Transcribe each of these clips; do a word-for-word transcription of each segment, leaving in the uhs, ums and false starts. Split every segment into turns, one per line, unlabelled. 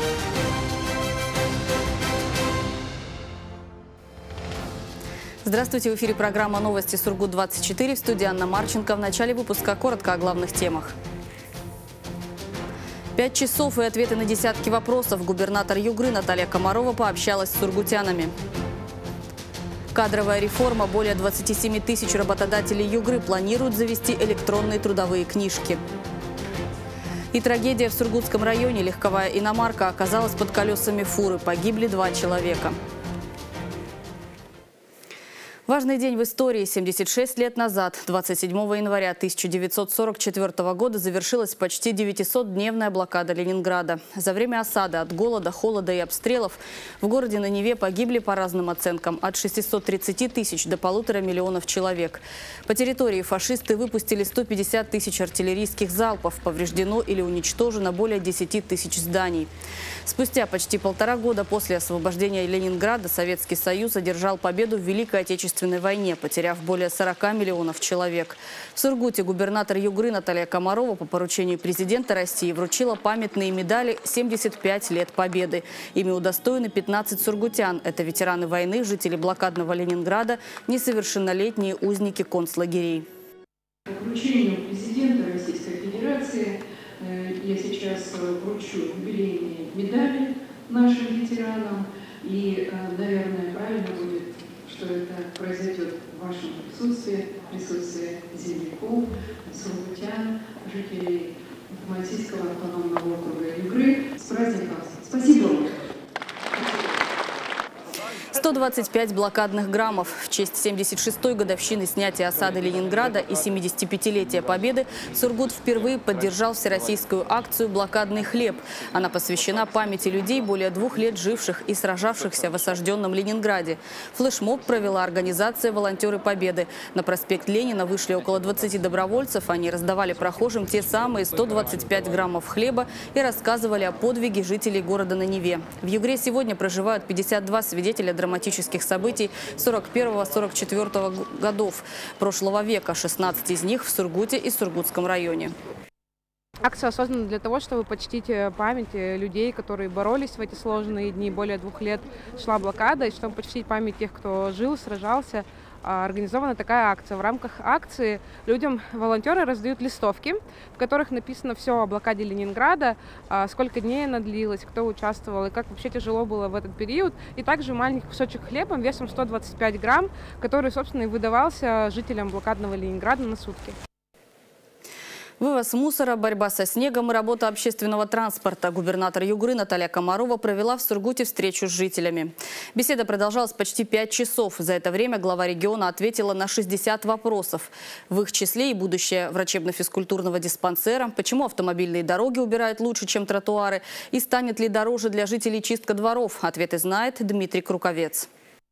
Здравствуйте, в эфире программа «Новости Сургут двадцать четыре». В студии Анна Марченко. В начале выпуска коротко о главных темах. Пять часов и ответы на десятки вопросов. Губернатор Югры Наталья Комарова пообщалась с сургутянами. Кадровая реформа. Более двадцати семи тысяч работодателей Югры планируют завести электронные трудовые книжки. И трагедия в Сургутском районе. Легковая иномарка оказалась под колесами фуры. Погибли два человека. Важный день в истории. семьдесят шесть лет назад, двадцать седьмого января тысяча девятьсот сорок четвёртого года, завершилась почти девятисотдневная блокада Ленинграда. За время осады от голода, холода и обстрелов в городе на Неве погибли, по разным оценкам, от шестисот тридцати тысяч до полутора миллионов человек. По территории фашисты выпустили сто пятьдесят тысяч артиллерийских залпов. Повреждено или уничтожено более десяти тысяч зданий. Спустя почти полтора года после освобождения Ленинграда Советский Союз одержал победу в Великой Отечественной войне, потеряв более сорока миллионов человек. В Сургуте губернатор Югры Наталья Комарова по поручению президента России вручила памятные медали «семьдесят пять лет Победы». Ими удостоены пятнадцать сургутян. Это ветераны войны, жители блокадного Ленинграда, несовершеннолетние узники концлагерей.
По поручению президента Российской Федерации я сейчас вручу юбилейные медали нашим ветеранам. И, наверное, правильно будет, что это произойдет в вашем присутствии, в присутствии земляков, сургутян, жителей Мальтийского автономного округа Югры. С праздником! Спасибо вам!
сто двадцать пять блокадных граммов. В честь семьдесят шестой годовщины снятия осады Ленинграда и семидесятипятилетия Победы Сургут впервые поддержал всероссийскую акцию «Блокадный хлеб». Она посвящена памяти людей, более двух лет живших и сражавшихся в осажденном Ленинграде. Флешмоб провела организация «Волонтеры Победы». На проспект Ленина вышли около двадцати добровольцев. Они раздавали прохожим те самые сто двадцать пять граммов хлеба и рассказывали о подвиге жителей города на Неве. В Югре сегодня проживают пятьдесят два свидетеля драматических событий сорок первого — сорок четвёртого годов прошлого века. шестнадцать из них в Сургуте и Сургутском районе.
Акция создана для того, чтобы почтить память людей, которые боролись в эти сложные дни. Более двух лет шла блокада, и чтобы почтить память тех, кто жил, сражался, организована такая акция. В рамках акции людям волонтеры раздают листовки, в которых написано все о блокаде Ленинграда, сколько дней она длилась, кто участвовал и как вообще тяжело было в этот период. И также маленький кусочек хлеба весом сто двадцать пять грамм, который, собственно, и выдавался жителям блокадного Ленинграда на сутки.
Вывоз мусора, борьба со снегом и работа общественного транспорта. Губернатор Югры Наталья Комарова провела в Сургуте встречу с жителями. Беседа продолжалась почти пять часов. За это время глава региона ответила на шестьдесят вопросов. В их числе и будущее врачебно-физкультурного диспансера, почему автомобильные дороги убирают лучше, чем тротуары, и станет ли дороже для жителей чистка дворов. Ответы знает Дмитрий Круковец.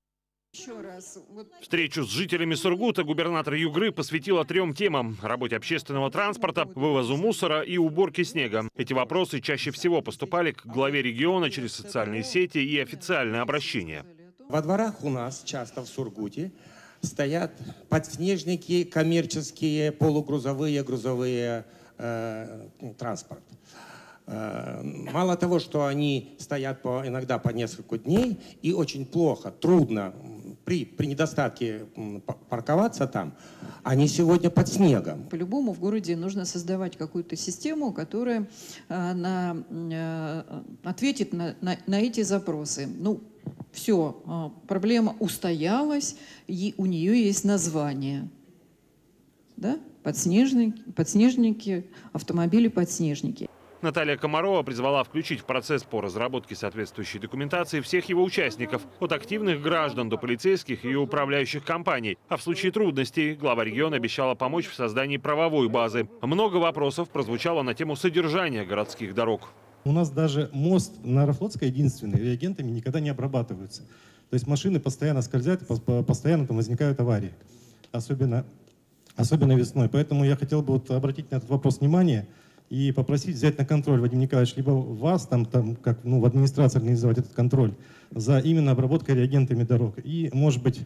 Встречу с жителями Сургута губернатор Югры посвятила трем темам – работе общественного транспорта, вывозу мусора и уборке снега. Эти вопросы чаще всего поступали к главе региона через социальные сети и официальные обращения.
Во дворах у нас часто в Сургуте стоят подснежники, коммерческие, полугрузовые, грузовые э, транспорт. Мало того, что они стоят по, иногда по несколько дней, и очень плохо, трудно при, при недостатке парковаться там, они сегодня под снегом.
По-любому в городе нужно создавать какую-то систему, которая а, на, а, ответит на, на, на эти запросы. Ну, все, а, проблема устоялась, и у нее есть название. Да? Подснежники, подснежники, автомобили-подснежники.
Наталья Комарова призвала включить в процесс по разработке соответствующей документации всех его участников, от активных граждан до полицейских и управляющих компаний. А в случае трудностей глава региона обещала помочь в создании правовой базы. Много вопросов прозвучало на тему содержания городских дорог.
У нас даже мост на Аэрофлотской единственный, реагентами никогда не обрабатываются. То есть машины постоянно скользят, постоянно там возникают аварии, особенно, особенно весной. Поэтому я хотел бы вот обратить на этот вопрос внимание и попросить взять на контроль, Вадим Николаевич, либо вас, там, там, как ну, в администрации организовать этот контроль за именно обработкой реагентами дорог. И, может быть,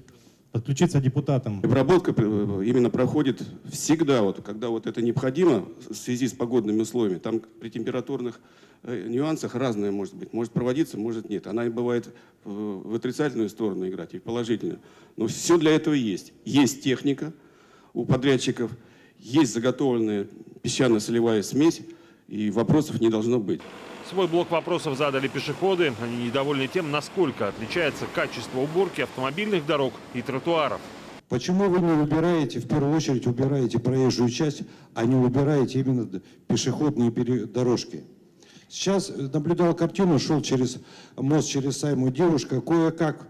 подключиться депутатам.
Обработка именно проходит всегда, вот, когда вот это необходимо в связи с погодными условиями. Там при температурных нюансах разное может быть. Может проводиться, может нет. Она и бывает в отрицательную сторону играть, и в положительную. Но все для этого есть. Есть техника у подрядчиков, есть заготовленная песчано-солевая смесь, и вопросов не должно быть.
Свой блок вопросов задали пешеходы. Они недовольны тем, насколько отличается качество уборки автомобильных дорог и тротуаров.
Почему вы не убираете, в первую очередь убираете проезжую часть, а не убираете именно пешеходные дорожки? Сейчас наблюдал картину, шел через мост, через Сайму, девушка кое-как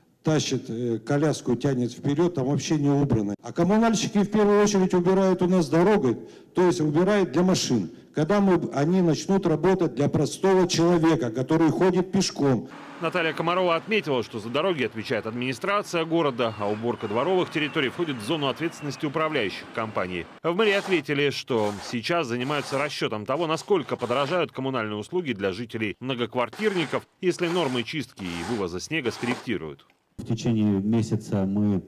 тащит коляску, тянет вперед, там вообще не убрано. А коммунальщики в первую очередь убирают у нас дорогой, то есть убирают для машин. Когда мы, они начнут работать для простого человека, который ходит пешком.
Наталья Комарова отметила, что за дороги отвечает администрация города, а уборка дворовых территорий входит в зону ответственности управляющих компаний. В мэрии ответили, что сейчас занимаются расчетом того, насколько подорожают коммунальные услуги для жителей многоквартирников, если нормы чистки и вывоза снега скорректируют.
В течение месяца мы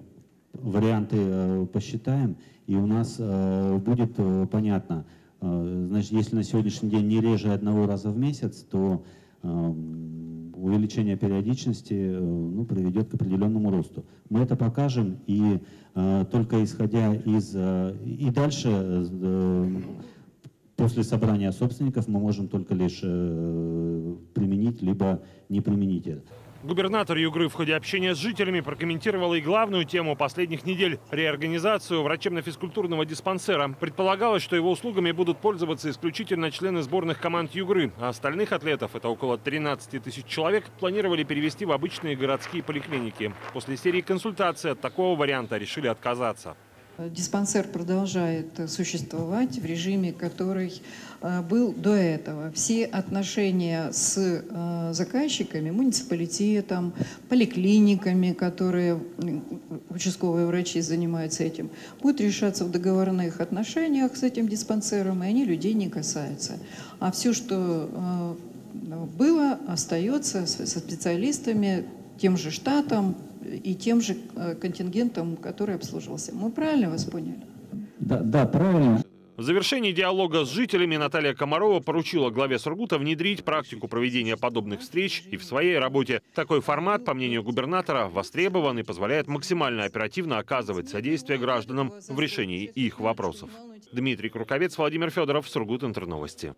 варианты посчитаем, и у нас будет понятно. Значит, если на сегодняшний день не реже одного раза в месяц, то э, увеличение периодичности э, ну, приведет к определенному росту. Мы это покажем, и э, только исходя из... Э, и дальше, э, после собрания собственников, мы можем только лишь э, применить, либо не применить это.
Губернатор Югры в ходе общения с жителями прокомментировала и главную тему последних недель – реорганизацию врачебно-физкультурного диспансера. Предполагалось, что его услугами будут пользоваться исключительно члены сборных команд Югры, а остальных атлетов, это около тринадцати тысяч человек, планировали перевести в обычные городские поликлиники. После серии консультаций от такого варианта решили отказаться.
Диспансер продолжает существовать в режиме, который был до этого. Все отношения с заказчиками, муниципалитетом, поликлиниками, которые участковые врачи занимаются этим, будут решаться в договорных отношениях с этим диспансером, и они людей не касаются. А все, что было, остается со специалистами, тем же штатом и тем же контингентом, который обслуживался. Мы правильно вас поняли?
Да, да, правильно.
В завершении диалога с жителями Наталья Комарова поручила главе Сургута внедрить практику проведения подобных встреч и в своей работе. Такой формат, по мнению губернатора, востребован и позволяет максимально оперативно оказывать содействие гражданам в решении их вопросов. Дмитрий Круковец, Владимир Федоров, Сургут Интерновости.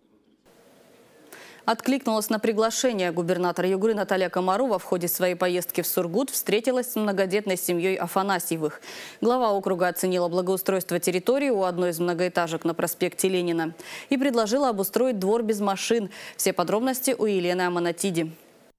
Откликнулась на приглашение. Губернатор Югры Наталья Комарова в ходе своей поездки в Сургут встретилась с многодетной семьей Афанасьевых. Глава округа оценила благоустройство территории у одной из многоэтажек на проспекте Ленина и предложила обустроить двор без машин. Все подробности у Елены Аманатиди.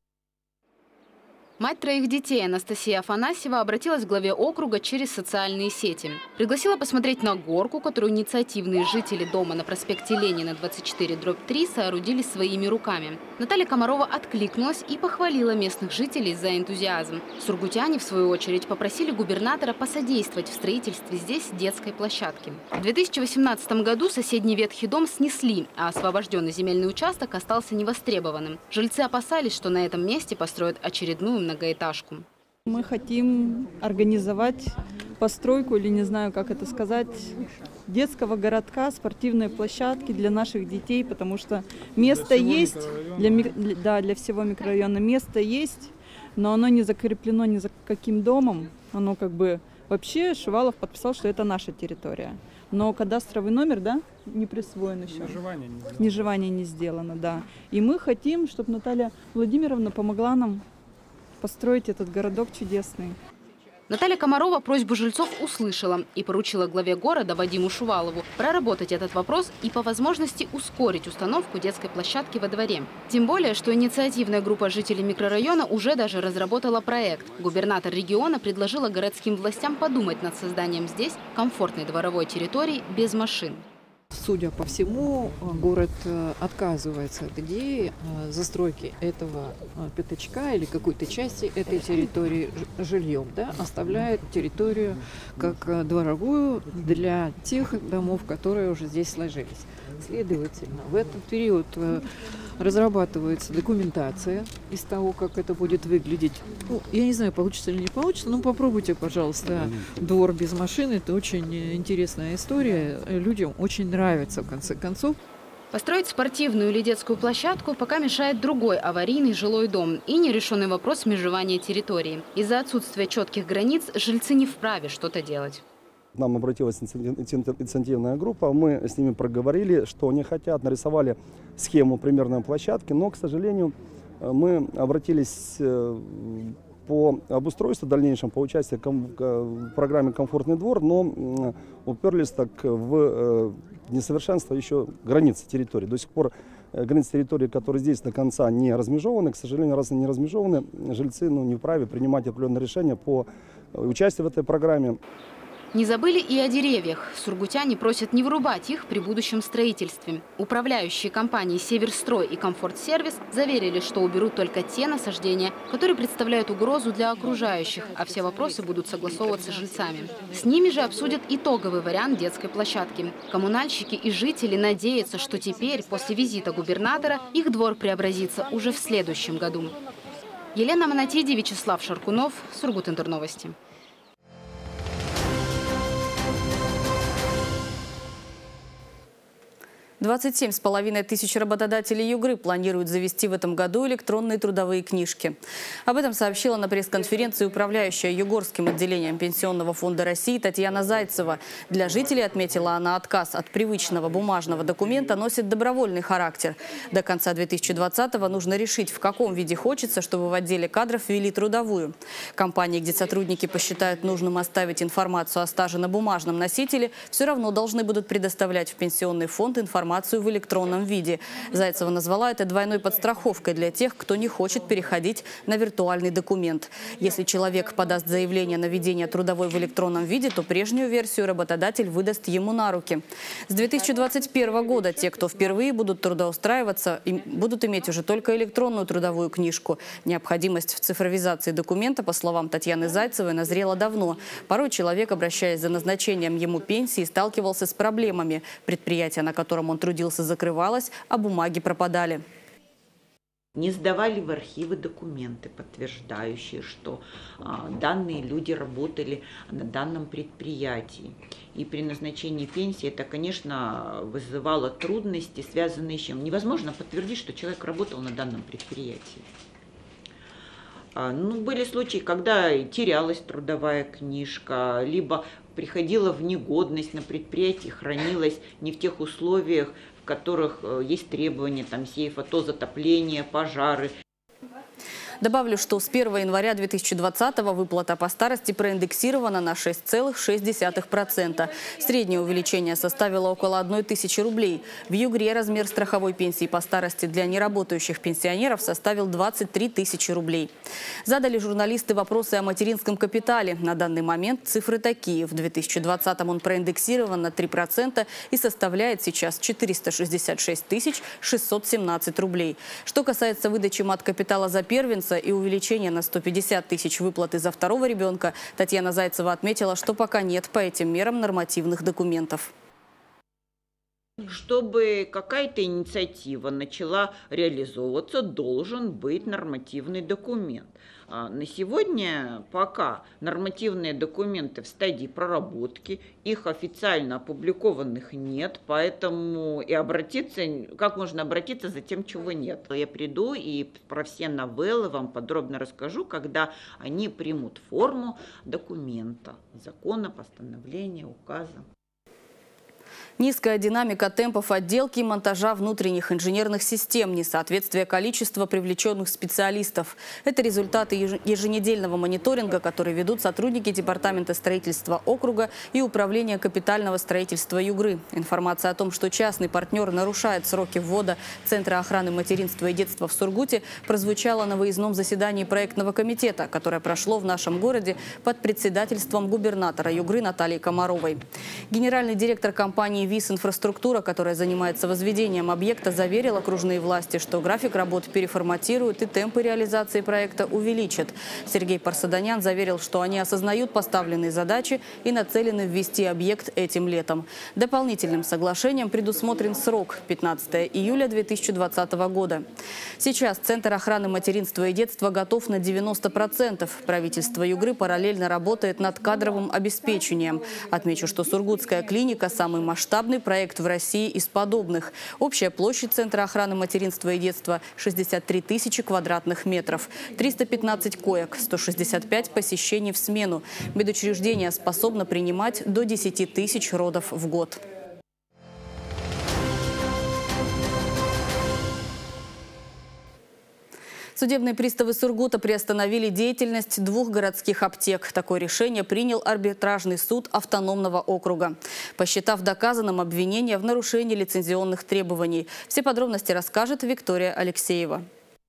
Мать троих детей Анастасия Афанасьева обратилась к главе округа через социальные сети. Пригласила посмотреть на горку, которую инициативные жители дома на проспекте Ленина двадцать четыре дробь три соорудили своими руками. Наталья Комарова откликнулась и похвалила местных жителей за энтузиазм. Сургутяне, в свою очередь, попросили губернатора посодействовать в строительстве здесь детской площадки. В две тысячи восемнадцатом году соседний ветхий дом снесли, а освобожденный земельный участок остался невостребованным. Жильцы опасались, что на этом месте построят очередную многоэтажку.
Мы хотим организовать постройку, или не знаю, как это сказать, детского городка, спортивной площадки для наших детей, потому что место есть, для, да, для всего микрорайона место есть, но оно не закреплено ни за каким домом. Оно как бы вообще Шувалов подписал, что это наша территория. Но кадастровый номер, да, не присвоен еще. Межевание не сделано. Межевание не сделано, да. И мы хотим, чтобы Наталья Владимировна помогла нам построить этот городок чудесный.
Наталья Комарова просьбу жильцов услышала и поручила главе города Вадиму Шувалову проработать этот вопрос и по возможности ускорить установку детской площадки во дворе. Тем более, что инициативная группа жителей микрорайона уже даже разработала проект. Губернатор региона предложила городским властям подумать над созданием здесь комфортной дворовой территории без машин.
Судя по всему, город отказывается от идеи застройки этого пятачка или какой-то части этой территории жильем, да, оставляет территорию как дворовую для тех домов, которые уже здесь сложились. Следовательно, в этот период разрабатывается документация из того, как это будет выглядеть. Ну, я не знаю, получится или не получится, но попробуйте, пожалуйста. Двор без машин – это очень интересная история. Людям очень нравится, в конце концов.
Построить спортивную или детскую площадку пока мешает другой аварийный жилой дом и нерешенный вопрос межевания территории. Из-за отсутствия четких границ жильцы не вправе что-то делать.
К нам обратилась инициативная группа, мы с ними проговорили, что они хотят, нарисовали схему примерной площадки, но, к сожалению, мы обратились по обустройству дальнейшем, по участию в программе «Комфортный двор», но уперлись так в несовершенство еще границ территории. До сих пор границы территории, которые здесь до конца не размежованы, к сожалению, раз они не размежованы, жильцы ну, не вправе принимать определенные решения по участию в этой программе.
Не забыли и о деревьях. Сургутяне просят не вырубать их при будущем строительстве. Управляющие компании «Северстрой» и «Комфорт-сервис» заверили, что уберут только те насаждения, которые представляют угрозу для окружающих, а все вопросы будут согласовываться с жильцами. С ними же обсудят итоговый вариант детской площадки. Коммунальщики и жители надеются, что теперь, после визита губернатора, их двор преобразится уже в следующем году. Елена Монатиди, Вячеслав Шаркунов, Сургут-Интерновости.
двадцать семь с половиной тысяч работодателей Югры планируют завести в этом году электронные трудовые книжки. Об этом сообщила на пресс-конференции управляющая Югорским отделением Пенсионного фонда России Татьяна Зайцева. Для жителей, отметила она, отказ от привычного бумажного документа носит добровольный характер. До конца две тысячи двадцатого нужно решить, в каком виде хочется, чтобы в отделе кадров ввели трудовую. Компании, где сотрудники посчитают нужным оставить информацию о стаже на бумажном носителе, все равно должны будут предоставлять в Пенсионный фонд информацию в электронном виде. Зайцева назвала это двойной подстраховкой для тех, кто не хочет переходить на виртуальный документ. Если человек подаст заявление на введение трудовой в электронном виде, то прежнюю версию работодатель выдаст ему на руки. С две тысячи двадцать первого года те, кто впервые будут трудоустраиваться, будут иметь уже только электронную трудовую книжку. Необходимость в цифровизации документа, по словам Татьяны Зайцевой, назрела давно. Порой человек, обращаясь за назначением ему пенсии, сталкивался с проблемами. Предприятие, на котором он трудился, закрывалось, а бумаги пропадали.
Не сдавали в архивы документы, подтверждающие, что а, данные люди работали на данном предприятии. И при назначении пенсии это, конечно, вызывало трудности, связанные с чем? Невозможно подтвердить, что человек работал на данном предприятии. А, ну, были случаи, когда терялась трудовая книжка, либо приходила в негодность на предприятии, хранилась не в тех условиях, в которых есть требования, там, сейфа, то затопление, пожары.
Добавлю, что с первого января две тысячи двадцатого выплата по старости проиндексирована на шесть целых шесть десятых процента. Среднее увеличение составило около одной тысячи рублей. В Югре размер страховой пенсии по старости для неработающих пенсионеров составил двадцать три тысячи рублей. Задали журналисты вопросы о материнском капитале. На данный момент цифры такие. В две тысячи двадцатом он проиндексирован на три процента и составляет сейчас четыреста шестьдесят шесть тысяч шестьсот семнадцать рублей. Что касается выдачи мат-капитала за первенца и увеличения на сто пятьдесят тысяч выплаты за второго ребенка, Татьяна Зайцева отметила, что пока нет по этим мерам нормативных документов.
Чтобы какая-то инициатива начала реализовываться, должен быть нормативный документ. На сегодня пока нормативные документы в стадии проработки, их официально опубликованных нет, поэтому и обратиться, как можно обратиться за тем, чего нет. Я приду и про все новеллы вам подробно расскажу, когда они примут форму документа, закона, постановления, указа.
Низкая динамика темпов отделки и монтажа внутренних инженерных систем, несоответствие количества привлеченных специалистов. Это результаты еженедельного мониторинга, который ведут сотрудники Департамента строительства округа и Управления капитального строительства Югры. Информация о том, что частный партнер нарушает сроки ввода Центра охраны материнства и детства в Сургуте, прозвучала на выездном заседании проектного комитета, которое прошло в нашем городе под председательством губернатора Югры Натальи Комаровой. Генеральный директор компании ВИС «Инфраструктура», которая занимается возведением объекта, заверила окружные власти, что график работ переформатируют и темпы реализации проекта увеличат. Сергей Парсаданян заверил, что они осознают поставленные задачи и нацелены ввести объект этим летом. Дополнительным соглашением предусмотрен срок – пятнадцатое июля две тысячи двадцатого года. Сейчас Центр охраны материнства и детства готов на девяносто процентов. Правительство Югры параллельно работает над кадровым обеспечением. Отмечу, что Сургутская клиника – самый масштабный проект в России из подобных. Общая площадь Центра охраны материнства и детства – шестьдесят три тысячи квадратных метров. триста пятнадцать коек, сто шестьдесят пять посещений в смену. Медучреждение способно принимать до десяти тысяч родов в год. Судебные приставы Сургута приостановили деятельность двух городских аптек. Такое решение принял арбитражный суд автономного округа, посчитав доказанным обвинение в нарушении лицензионных требований. Все подробности расскажет Виктория Алексеева.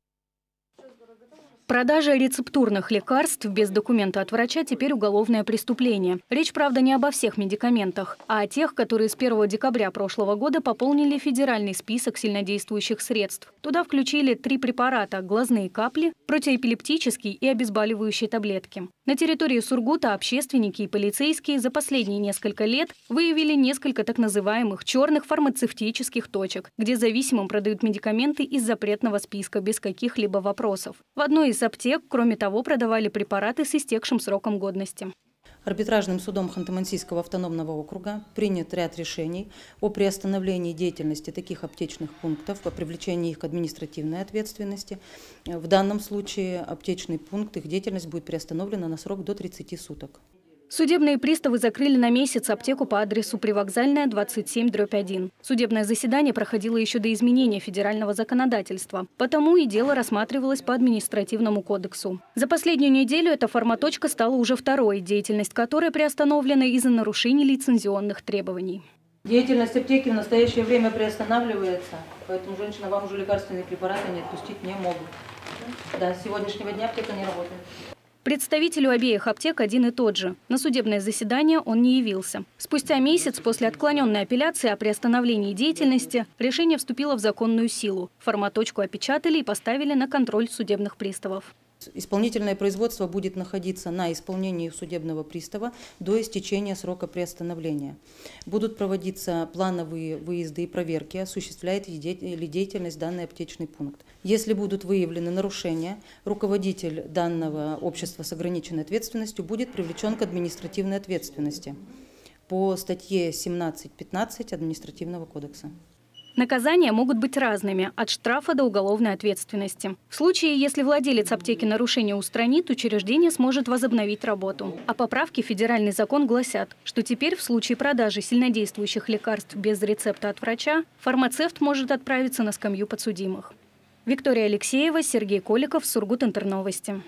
Продажа рецептурных лекарств без документа от врача теперь уголовное преступление. Речь, правда, не обо всех медикаментах, а о тех, которые с первого декабря прошлого года пополнили федеральный список сильнодействующих средств. Туда включили три препарата – глазные капли, противоэпилептические и обезболивающие таблетки. На территории Сургута общественники и полицейские за последние несколько лет выявили несколько так называемых черных фармацевтических точек, где зависимым продают медикаменты из запретного списка без каких-либо вопросов. В одной из аптек, кроме того, продавали препараты с истекшим сроком годности.
Арбитражным судом Ханты-Мансийского автономного округа принят ряд решений о приостановлении деятельности таких аптечных пунктов, о привлечении их к административной ответственности. В данном случае аптечный пункт, их деятельность будет приостановлена на срок до тридцати суток.
Судебные приставы закрыли на месяц аптеку по адресу Привокзальная, двадцать семь дробь один. Судебное заседание проходило еще до изменения федерального законодательства. Потому и дело рассматривалось по административному кодексу. За последнюю неделю эта фарматочка стала уже второй, деятельность которой приостановлена из-за нарушений лицензионных требований.
Деятельность аптеки в настоящее время приостанавливается, поэтому женщина вам уже лекарственные препараты не отпустить не могут. Да, с сегодняшнего дня аптека не работает.
Представителю обеих аптек один и тот же. На судебное заседание он не явился. Спустя месяц после отклоненной апелляции о приостановлении деятельности решение вступило в законную силу. Фарматочку опечатали и поставили на контроль судебных приставов.
Исполнительное производство будет находиться на исполнении судебного пристава до истечения срока приостановления. Будут проводиться плановые выезды и проверки, осуществляет ли деятельность данный аптечный пункт. Если будут выявлены нарушения, руководитель данного общества с ограниченной ответственностью будет привлечен к административной ответственности по статье семнадцать пятнадцать Административного кодекса.
Наказания могут быть разными – от штрафа до уголовной ответственности. В случае, если владелец аптеки нарушение устранит, учреждение сможет возобновить работу. А поправки в федеральный закон гласят, что теперь в случае продажи сильнодействующих лекарств без рецепта от врача фармацевт может отправиться на скамью подсудимых. Виктория Алексеева, Сергей Коликов, Сургут-Интерновости.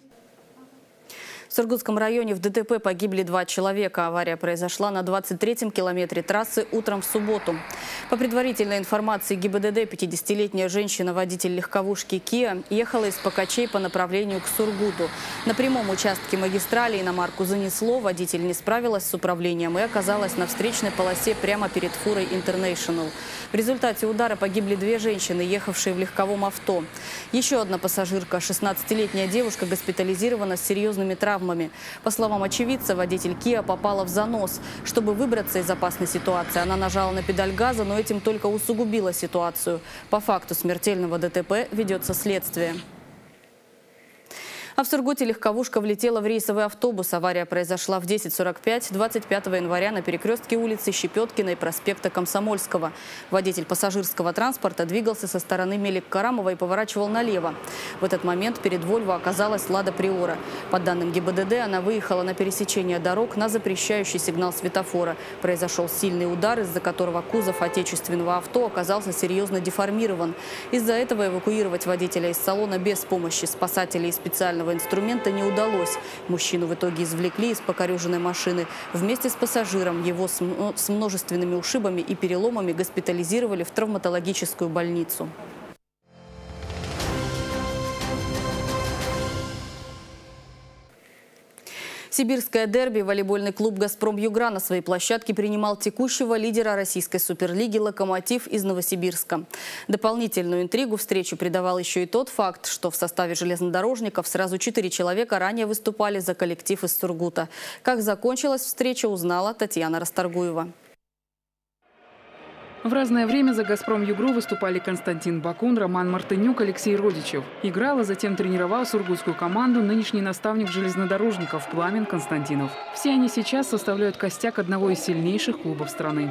В Сургутском районе в ДТП погибли два человека. Авария произошла на двадцать третьем километре трассы утром в субботу. По предварительной информации ГИБДД, пятидесятилетняя женщина, водитель легковушки «Киа», ехала из Покачей по направлению к Сургуту. На прямом участке магистрали иномарку занесло, водитель не справилась с управлением и оказалась на встречной полосе прямо перед фурой «Интернешнл». В результате удара погибли две женщины, ехавшие в легковом авто. Еще одна пассажирка, шестнадцатилетняя девушка, госпитализирована с серьезными травмами. По словам очевидца, водитель «Киа» попала в занос. Чтобы выбраться из опасной ситуации, она нажала на педаль газа, но этим только усугубила ситуацию. По факту смертельного ДТП ведется следствие. А в Сургуте легковушка влетела в рейсовый автобус. Авария произошла в десять сорок пять двадцать пятого января на перекрестке улицы Щепеткина и проспекта Комсомольского. Водитель пассажирского транспорта двигался со стороны Мелик-Карамова и поворачивал налево. В этот момент перед «Вольво» оказалась «Лада Приора». По данным ГИБДД, она выехала на пересечение дорог на запрещающий сигнал светофора. Произошел сильный удар, из-за которого кузов отечественного авто оказался серьезно деформирован. Из-за этого эвакуировать водителя из салона без помощи спасателей и специального инструмента не удалось. Мужчину в итоге извлекли из покореженной машины. Вместе с пассажиром его с множественными ушибами и переломами госпитализировали в травматологическую больницу. Сибирское дерби волейбольный клуб «Газпром Югра» на своей площадке принимал текущего лидера российской суперлиги «Локомотив» из Новосибирска. Дополнительную интригу встречу придавал еще и тот факт, что в составе железнодорожников сразу четыре человека ранее выступали за коллектив из Сургута. Как закончилась встреча, узнала Татьяна Расторгуева.
В разное время за «Газпром Югру» выступали Константин Бакун, Роман Мартынюк, Алексей Родичев. Играл, а затем тренировал сургутскую команду нынешний наставник железнодорожников Пламен Константинов. Все они сейчас составляют костяк одного из сильнейших клубов страны.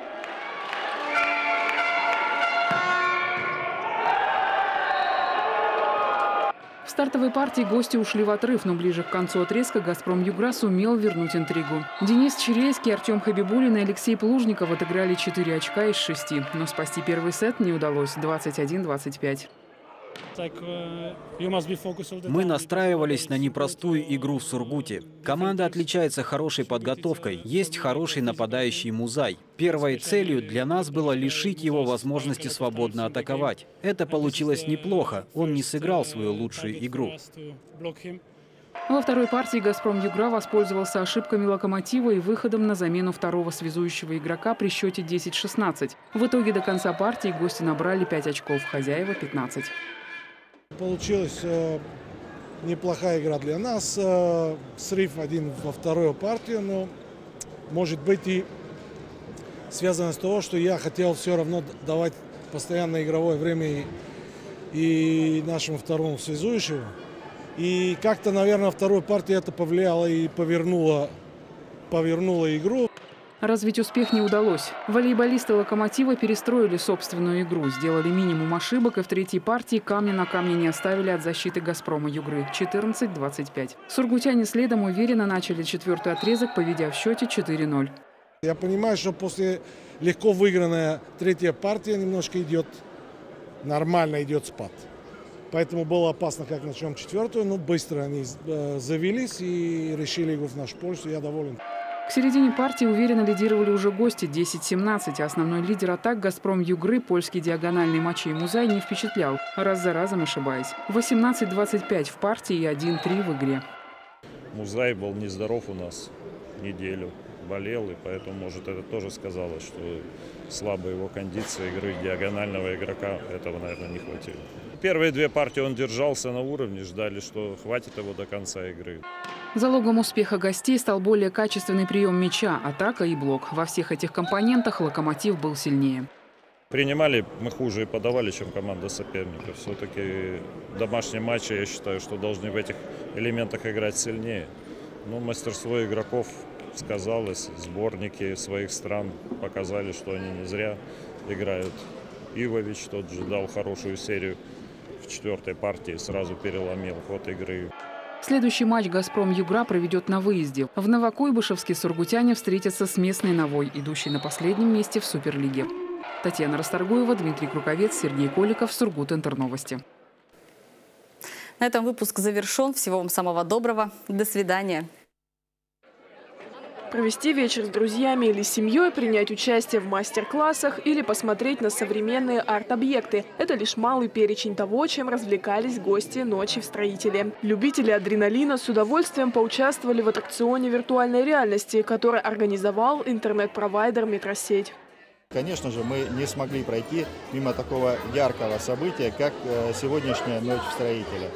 В стартовой партии гости ушли в отрыв, но ближе к концу отрезка «Газпром Югра» сумел вернуть интригу. Денис Черейский, Артем Хабибулин и Алексей Плужников отыграли четыре очка из шести. Но спасти первый сет не удалось – двадцать один двадцать пять.
Мы настраивались на непростую игру в Сургуте. Команда отличается хорошей подготовкой. Есть хороший нападающий Музай. Первой целью для нас было лишить его возможности свободно атаковать. Это получилось неплохо. Он не сыграл свою лучшую игру.
Во второй партии «Газпром Югра» воспользовался ошибками «Локомотива» и выходом на замену второго связующего игрока при счете десять шестнадцать. В итоге до конца партии гости набрали пять очков, хозяева – пятнадцать.
Получилась э, неплохая игра для нас. Э, срыв один во вторую партию, но может быть и связано с того, что я хотел все равно давать постоянное игровое время и, и нашему второму связующему. И как-то, наверное, второй партии это повлияло и повернуло, повернуло игру.
Развить успех не удалось. Волейболисты «Локомотива» перестроили собственную игру, сделали минимум ошибок и в третьей партии камня на камне не оставили от защиты «Газпрома Югры» четырнадцать двадцать пять. Сургутяне следом уверенно начали четвертый отрезок, поведя в счете четыре ноль.
Я понимаю, что после легко выигранная третья партия немножко идет, нормально идет спад. Поэтому было опасно, как начнем четвертую, но быстро они завелись и решили игру в нашу пользу. Я доволен.
К середине партии уверенно лидировали уже гости десять семнадцать, а основной лидер атак «Газпром Югры» польский диагональный Мачей Музай не впечатлял, раз за разом ошибаясь. восемнадцать двадцать пять в партии и один три в игре.
Музай был нездоров у нас неделю, болел, и поэтому, может, это тоже сказалось, что слабая его кондиция игры диагонального игрока, этого, наверное, не хватило. Первые две партии он держался на уровне, ждали, что хватит его до конца игры.
Залогом успеха гостей стал более качественный прием мяча, атака и блок. Во всех этих компонентах «Локомотив» был сильнее.
Принимали мы хуже и подавали, чем команда соперника. Все-таки домашние матчи, я считаю, что должны в этих элементах играть сильнее. Но мастерство игроков сказалось. Сборники своих стран показали, что они не зря играют. Ивович тот же дал хорошую серию в четвертой партии, сразу переломил ход игры.
Следующий матч «Газпром Югра» проведет на выезде. В Новокуйбышевске сургутяне встретятся с местной «Новой», идущей на последнем месте в Суперлиге. Татьяна Расторгуева, Дмитрий Круковец, Сергей Коликов, Сургут Интерновости.
На этом выпуск завершен. Всего вам самого доброго. До свидания.
Провести вечер с друзьями или семьей, принять участие в мастер-классах или посмотреть на современные арт-объекты – это лишь малый перечень того, чем развлекались гости «Ночи в строителе». Любители адреналина с удовольствием поучаствовали в аттракционе виртуальной реальности, который организовал интернет-провайдер «Метросеть».
Конечно же, мы не смогли пройти мимо такого яркого события, как сегодняшняя «Ночь в строителе».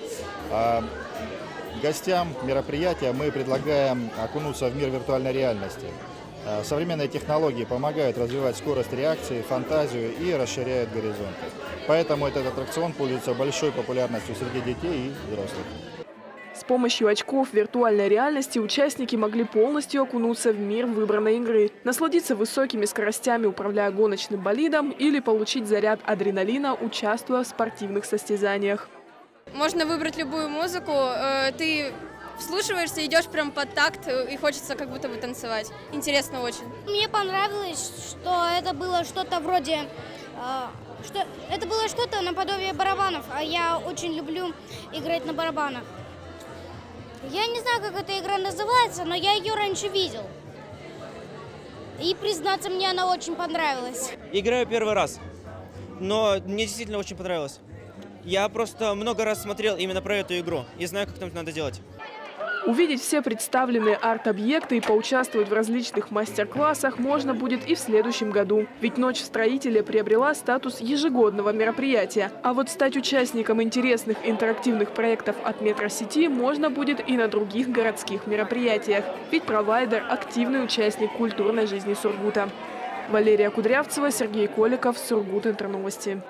Гостям мероприятия мы предлагаем окунуться в мир виртуальной реальности. Современные технологии помогают развивать скорость реакции, фантазию и расширяют горизонты. Поэтому этот аттракцион пользуется большой популярностью среди детей и взрослых.
С помощью очков виртуальной реальности участники могли полностью окунуться в мир выбранной игры, насладиться высокими скоростями, управляя гоночным болидом, или получить заряд адреналина, участвуя в спортивных состязаниях.
Можно выбрать любую музыку, ты вслушиваешься, идешь прям под такт и хочется как будто бы танцевать. Интересно очень.
Мне понравилось, что это было что-то вроде, что это было что-то наподобие барабанов, а я очень люблю играть на барабанах. Я не знаю, как эта игра называется, но я ее раньше видел. И, признаться, мне она очень понравилась.
Играю первый раз, но мне действительно очень понравилось. Я просто много раз смотрел именно про эту игру и знаю, как там надо делать.
Увидеть все представленные арт-объекты и поучаствовать в различных мастер-классах можно будет и в следующем году. Ведь «Ночь строителя» приобрела статус ежегодного мероприятия. А вот стать участником интересных интерактивных проектов от Метросети можно будет и на других городских мероприятиях. Ведь провайдер – активный участник культурной жизни Сургута. Валерия Кудрявцева, Сергей Коликов, Сургут Интерновости.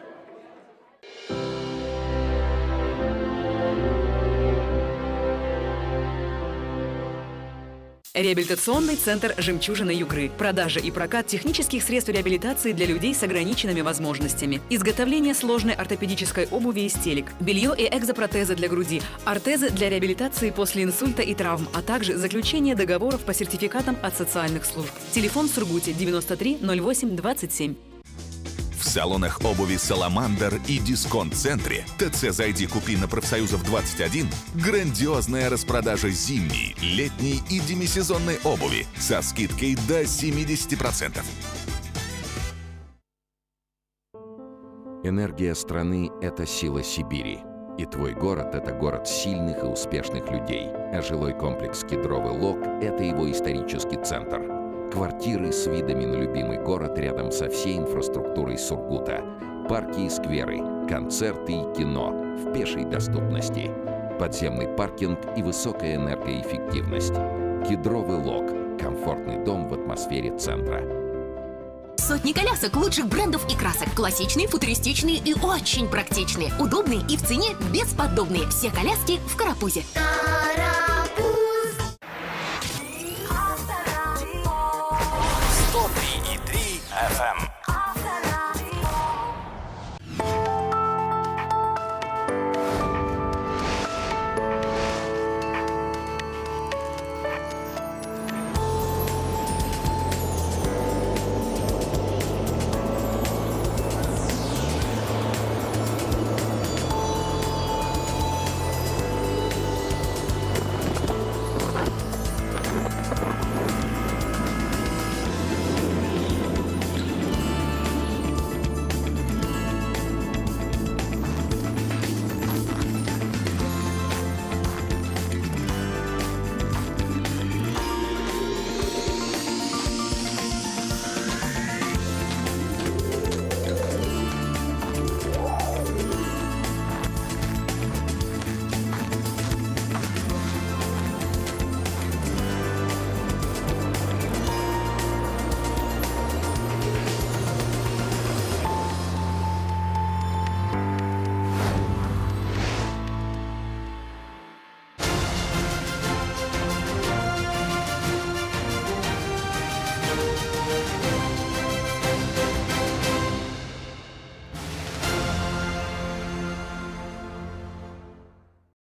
Реабилитационный центр «Жемчужина Югры». Продажа и прокат технических средств реабилитации для людей с ограниченными возможностями. Изготовление сложной ортопедической обуви и стелек. Белье и экзопротезы для груди. Ортезы для реабилитации после инсульта и травм, а также заключение договоров по сертификатам от социальных служб. Телефон в Сургуте девяносто три ноль восемь двадцать семь.
В салонах обуви «Саламандр» и дисконт-центре ТЦ «Зайди, купи» на Профсоюзов двадцать один грандиозная распродажа зимней, летней и демисезонной обуви со скидкой до семидесяти процентов.
Энергия страны – это сила Сибири. И твой город – это город сильных и успешных людей. А жилой комплекс «Кедровый Лог» – это его исторический центр. Квартиры с видами на любимый город рядом со всей инфраструктурой Сургута. Парки и скверы, концерты и кино в пешей доступности. Подземный паркинг и высокая энергоэффективность. Кедровый Лог – комфортный дом в атмосфере центра.
Сотни колясок лучших брендов и красок. Классичные, футуристичные и очень практичные. Удобные и в цене бесподобные. Все коляски в Карапузе.